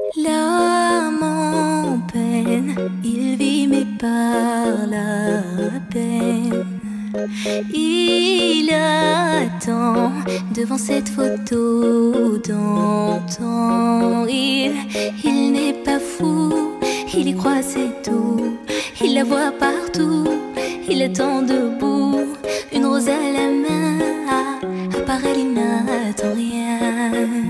L'âme en peine, il vit mais par la peine. Il attend devant cette photo d'antan. Il n'est pas fou, il y croit c'est tout. Il la voit partout, il attend debout. Une rose à la main, à part elle il n'attend rien.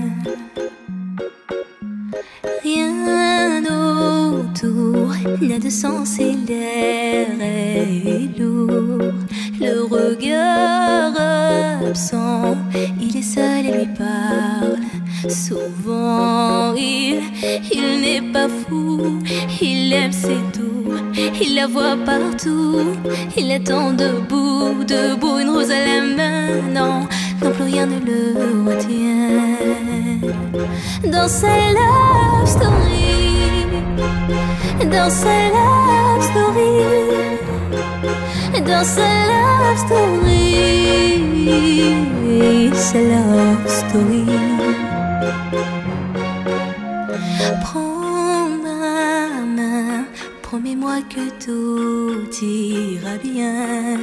Rien autour n'a de sens et l'air est lourd. Le regard absent, il est seul et lui parle souvent. Il n'est pas fou, il aime c'est tout. Il la voit partout, il attend debout, debout. Une rose à la main, non, non plus rien ne le retient. Dans sa love story, dans sa love story, dans sa love story, sa love story. Prends ma main, promets-moi que tout ira bien.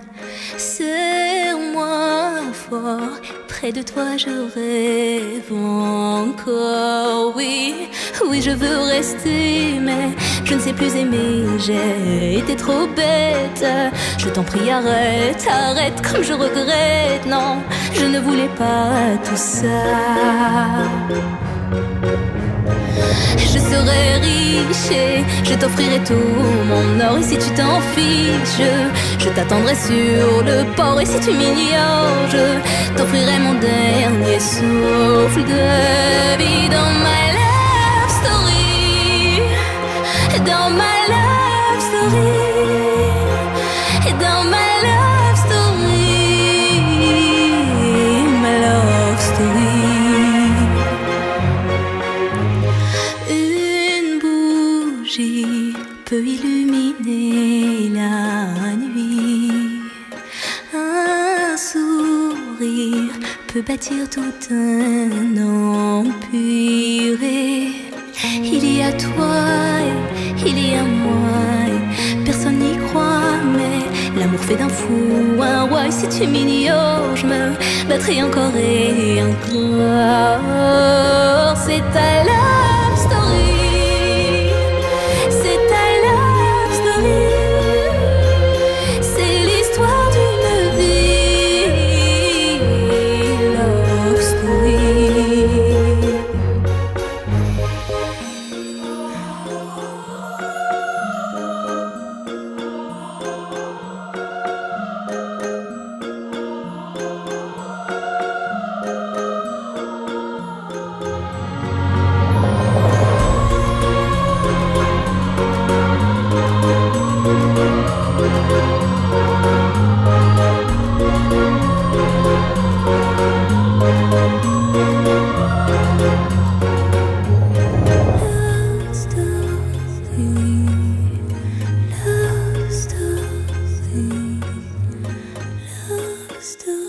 Serre-moi fort, près de toi je rêve encore. Oui, oui je veux rester, mais je ne sais plus aimer. J'ai été trop bête, je t'en prie arrête, arrête comme je regrette. Non, je ne voulais pas tout ça. Je serai riche et je t'offrirai tout mon or. Et si tu t'en fiches, je t'attendrai sur le port. Et si tu m'ignores, je t'offrirai mon dernier souffle de vie. Dans ma love story, dans ma love story, dans ma love story, ma love story. Peut illuminer la nuit. Un sourire peut bâtir tout un empire. Et il y a toi, et il y a moi, et personne n'y croit, mais l'amour fait d'un fou un roi. Et si tu m'ignores, je me battrai encore et encore. C'est ta love story. Still